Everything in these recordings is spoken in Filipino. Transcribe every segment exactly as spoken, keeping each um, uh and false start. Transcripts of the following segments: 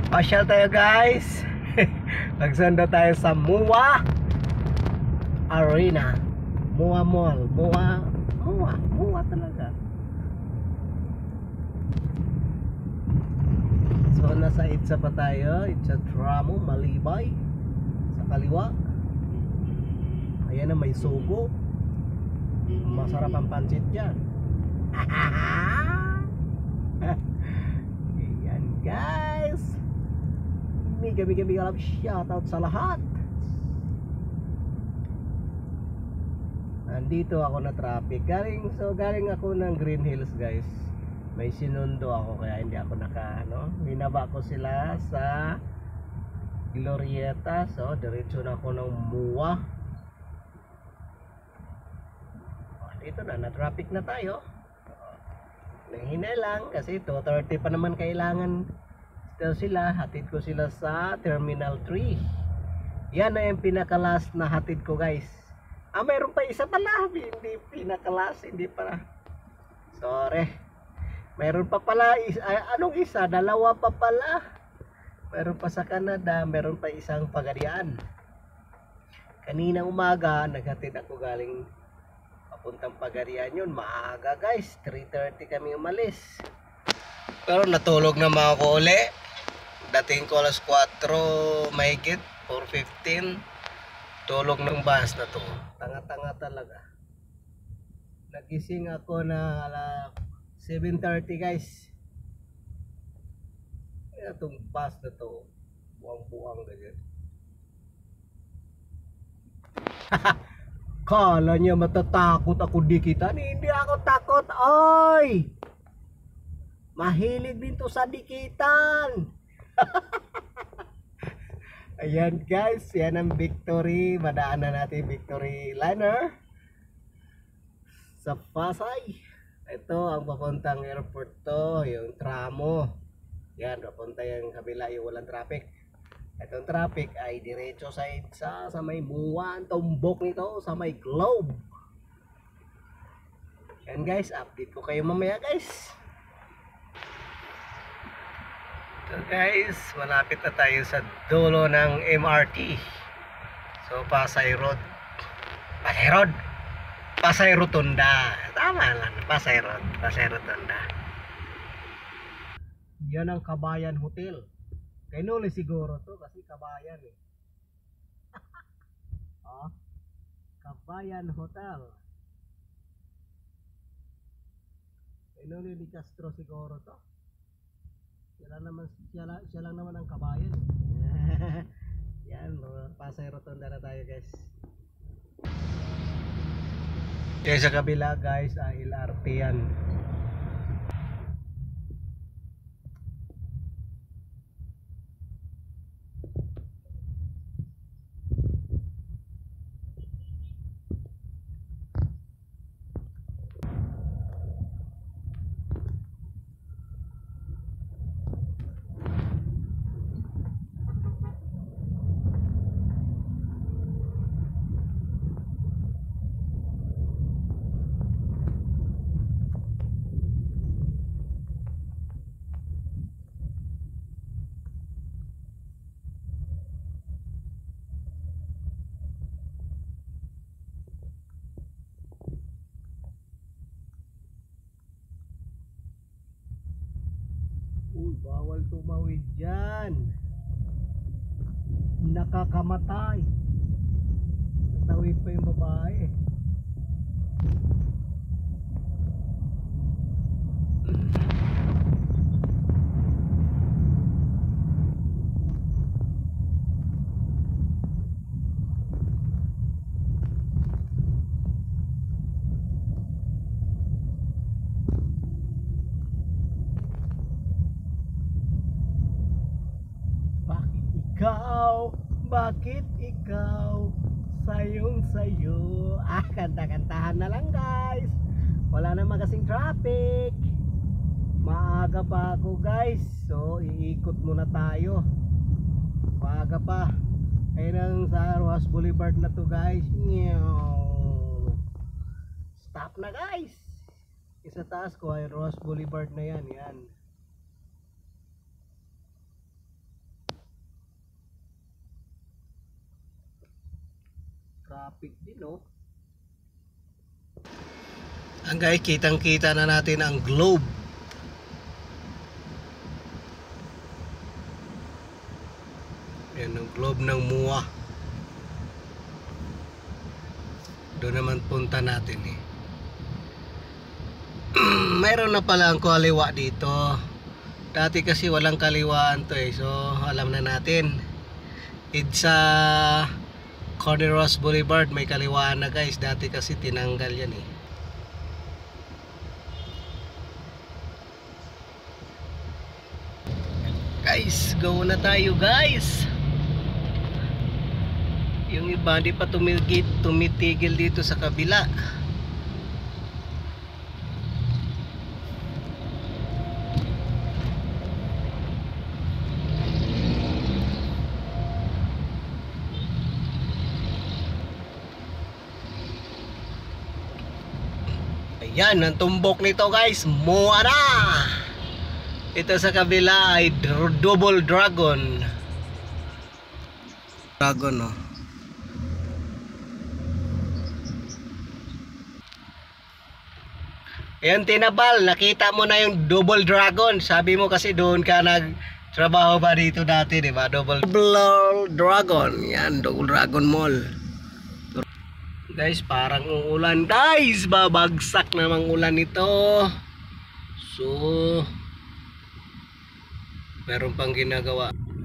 Pasyal tayo guys. Nagsundo tayo sa Mua Arena, Mua Mall, Mua, Mua, Mua talaga. So nasa Itza pa tayo, Itza Tramo, Malibay. Sa kaliwa, ayan na may sugo. Masarap ang pancit dyan. Ayan guys, mega mega mega love shoutout sa lahat. Nandito ako na traffic. Galing, so galing ako ng Green Hills guys. May sinundo ako kaya hindi ako naka ano. Binaba ko sila sa Glorieta. So diretso na ako ng Mua. Oh, dito na, na traffic na tayo. Nahinay lang kasi two thirty pa naman kailangan still sila. Hatid ko sila sa Terminal three. Yan na yung pinaka last na hatid ko guys. Ah, mayroon pa isa pala. Hindi pinaka last, hindi pa. Sorry. Mayroon pa pala isa, anong isa? Dalawa pa pala. Mayroon pa sa Canada, mayroon pa isang Pagadian. Kanina umaga naghatid ako galing papuntang Pagadian yun. Maaga guys, three thirty kami umalis. Pero natulog naman ako uli. Dating ko alas four mahigit, four fifteen. Tulog ng bus na to. Tanga-tanga talaga. Nagising ako na ala seven thirty guys. Kaya itong bus na to, buwang-buwang ganyan. Kala niya matatakot ako di kita. Hindi ako takot, oy! Mahilig din to sa dikitan. Ayan guys, yan ang Victory. Madaanan natin Victory Liner sa Pasay. Ito ang papuntang airport to, yung tramo. Yan, papunta yung kabila yung walang traffic. Itong traffic ay diretso sa Itza, sa may Mua, tumbok nito, sa may Globe. Yan guys, update ko kayo mamaya guys. So guys, malapit na tayo sa dulo ng M R T. So Pasay Road. Pasay Road. Pasay Rotunda. Tama lang, Pasay Road, Pasay Rotunda. Yan ang Kabayan Hotel. Kay Noli siguro to kasi Kabayan eh. Oh, Kabayan Hotel. Kay Noli di Castro siguro to. Siya lang naman, siya lang, siya lang naman ang Kabayan. Yan, Pasay Rotunda na tayo guys. Kaya sa kabila guys, ah, L R T yan. Uy, bawal tumawid dyan. Nakakamatay. Tawid pa yung babae. Ikaw, bakit ikaw, sayong sayo. Ah, kanta-kantahan na lang guys. Wala naman kasing traffic. Maaga pa ako guys. So, iikot muna tayo. Maaga pa. Ayun ang sa Rojas Boulevard na to guys. Stop na guys. Isa taas ko ay Rojas Boulevard na yan. Yan. traffic din, oh. Ang guys, kitang-kita na natin ang globe. Yan ang globe ng M U A. Doon naman punta natin eh. Mayroon na pala ang kaliwa dito. Dati kasi walang kaliwaan to eh. So alam na natin. It's sa Corneros Boulevard may kaliwaan na guys. Dati kasi tinanggal yan eh. Guys, go na tayo guys. Yung iba di pa tumigil, tumitigil dito sa kabila. Ayan, ang tumbok nito guys, M U A na. Ito sa kabila ay Double Dragon. Dragon, oh. Ayan, Tinabal, nakita mo na yung Double Dragon. Sabi mo kasi doon ka nagtrabaho ba dito dati, di ba? Double, Double Dragon. Yan, Double Dragon Mall. Guys, parang uulan. Guys, babagsak namang ulan ito. So, meron pang ginagawa.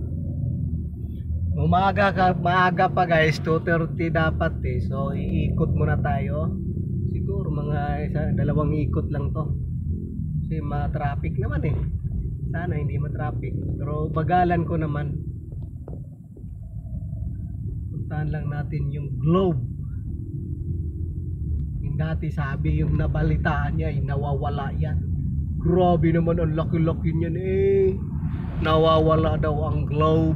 Umaga ka, maaga pa guys, two thirty dapat eh. So, iikot muna tayo. Siguro mga isa, dalawang ikot lang to kasi ma-traffic naman eh. Sana hindi ma-traffic, pero bagalan ko naman. Puntahan lang natin yung globe. Yung dati sabi yung nabalitaan niya ay nawawala yan. Grabe naman, ang laki-laki niyan eh. Nawawala daw ang globe.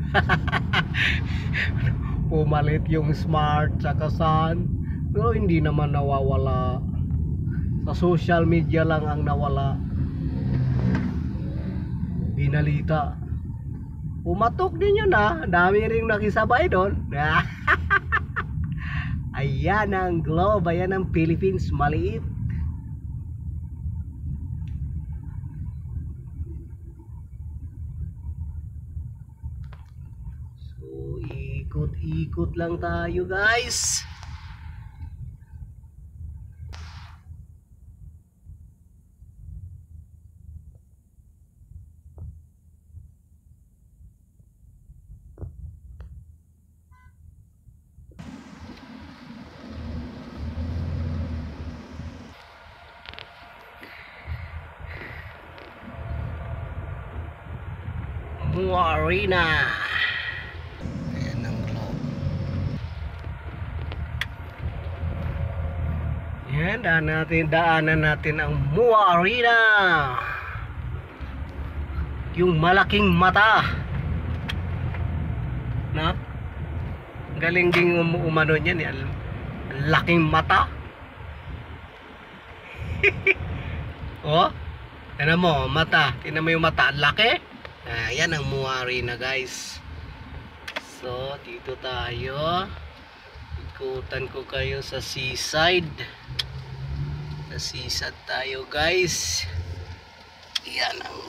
Pumalit yung smart saka sun. Pero hindi naman nawawala. Sa social media lang ang nawala. Binalita. Pumatok din yun ha. Dami rin nakisabay doon. Ayan ang globe. Ayan ang Philippines. Maliit. So ikot-ikot lang tayo guys. M U A Arena. Ayan ang globe. Yan, daan natin, daanan natin ang M U A Arena. Yung malaking mata. Na? Galing ding um umano niyan yan. Laking mata. Oh, tignan mo, mata. Tignan mo yung mata, laki. Ah, yan ang M U A Arena guys. So, dito tayo. Ikutan ko kayo sa seaside. Sa seaside tayo guys. Yan ang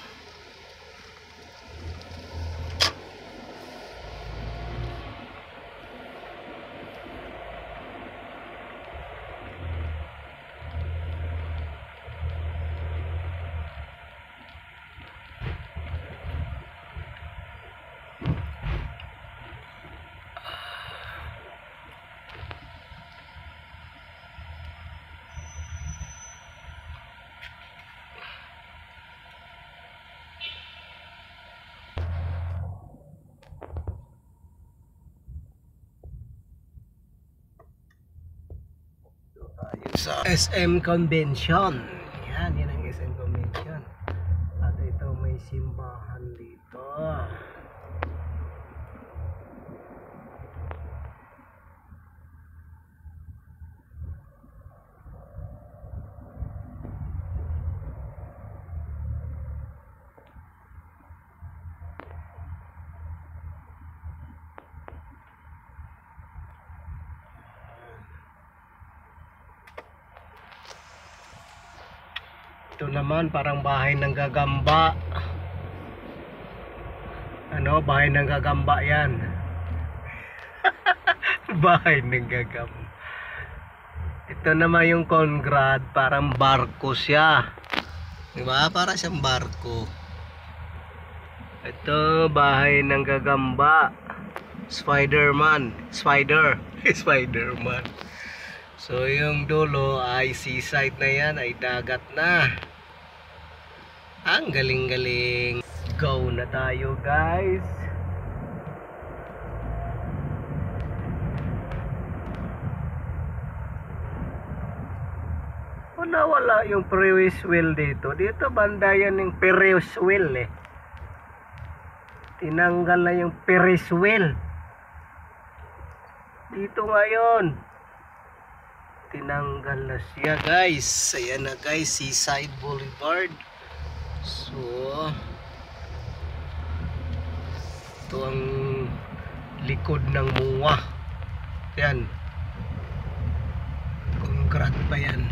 sa S M Convention. Yan, yan ang S M Convention. At ito may simbahan dito. Ito naman parang bahay ng gagamba. Ano, bahay ng gagamba yan. Bahay ng gagamba. Ito naman yung Congrad, parang barko siya. Diba? Para siyang barko. Ito, bahay ng gagamba. Spider-Man. Spider. Spider-Man. So, yung dulo ay seaside na yan, ay dagat na. Ang galing-galing. Go na tayo, guys. O, nawala yung Ferris wheel dito. Dito banda yan yung Ferris wheel eh. Tinanggal na yung Ferris wheel. Dito ngayon. Tinanggal na siya, guys. Ayan na, guys, Seaside Boulevard. So, ito ang likod ng muwa. Yan. Concrete pa yan.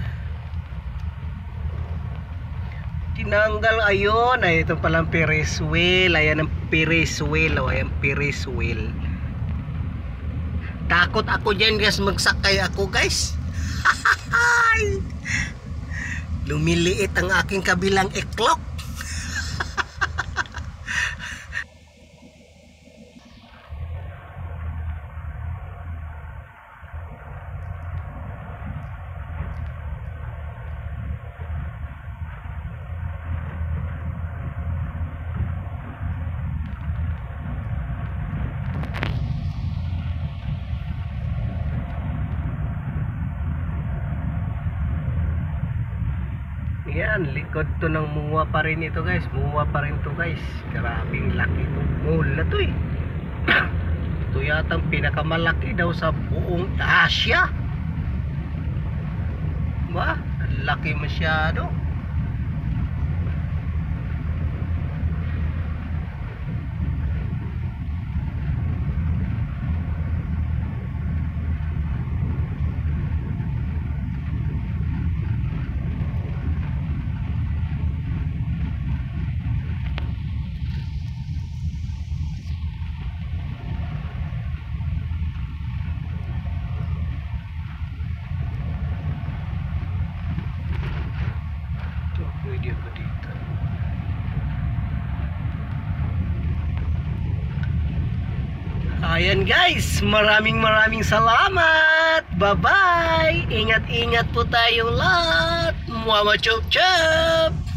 Tinanggal, ayun. Ay, ito palang Ferris wheel. Ayan ang Ferris wheel. O, ayan Ferris wheel. Takot ako dyan, guys. Magsakay ako, guys. Lumiliit ang aking kabilang iklok. Yan, likod to ng muwa pa rin ito, guys. Muwa pa rin to, guys. Grabing laki itong mall na to eh. Ito yata ang pinakamalaki daw sa buong Asia. Ba? Laki masyado. Pwede ako dito. Ayan, guys, maraming maraming salamat. Bye bye. Ingat-ingat po tayong lahat. Mama chop chop.